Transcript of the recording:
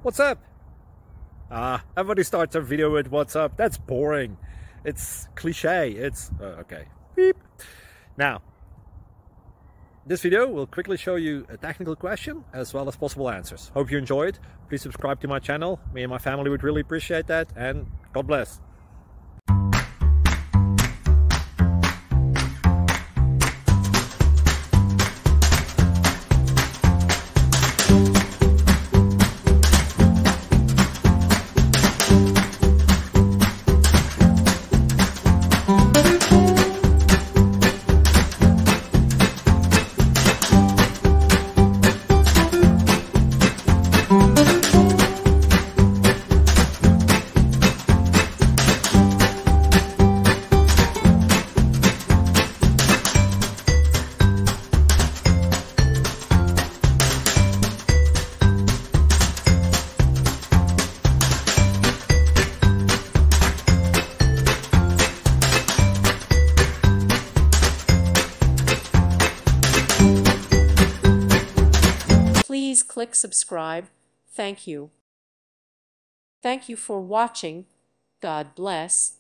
What's up? Everybody starts their video with what's up. That's boring. It's cliche. It's okay. Beep. Now, this video will quickly show you a technical question as well as possible answers. Hope you enjoyed. Please subscribe to my channel. Me and my family would really appreciate that, and God bless. Please click subscribe. Thank you. Thank you for watching. God bless.